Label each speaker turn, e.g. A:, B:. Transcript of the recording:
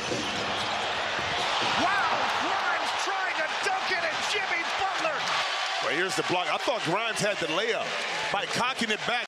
A: Wow, Grimes trying to dunk it, and Jimmy Butler.
B: Well, here's the block. I thought Grimes had the layup by cocking it back.